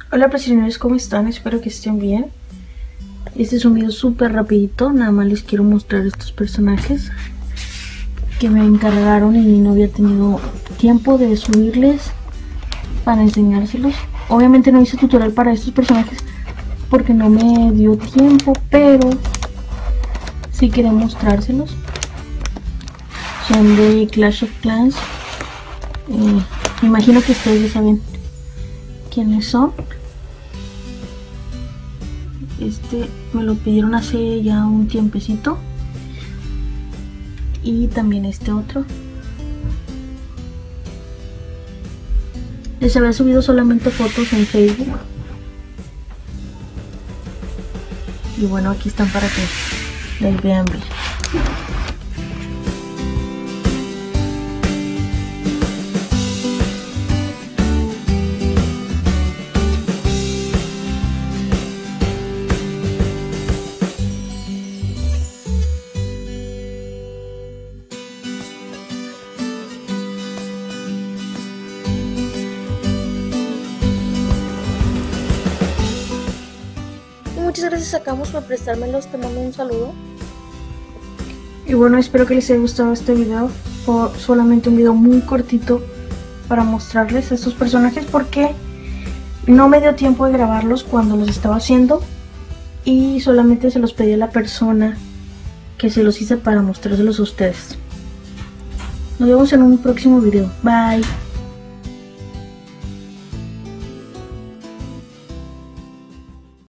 Hola prisioneros, ¿cómo están? Espero que estén bien. Este es un video súper rapidito, nada más les quiero mostrar estos personajes que me encargaron y no había tenido tiempo de subirles para enseñárselos. Obviamente no hice tutorial para estos personajes porque no me dio tiempo, pero sí quería mostrárselos. Son de Clash of Clans. Me imagino que ustedes ya saben quiénes son. Este me lo pidieron hace ya un tiempecito. Y también este otro. Les había subido solamente fotos en Facebook. Y bueno, aquí están para que les vean bien. Muchas gracias a Camus por prestármelos, te mando un saludo. Y bueno, espero que les haya gustado este video. Fue solamente un video muy cortito para mostrarles a estos personajes porque no me dio tiempo de grabarlos cuando los estaba haciendo. Y solamente se los pedí a la persona que se los hice para mostrárselos a ustedes. Nos vemos en un próximo video. Bye.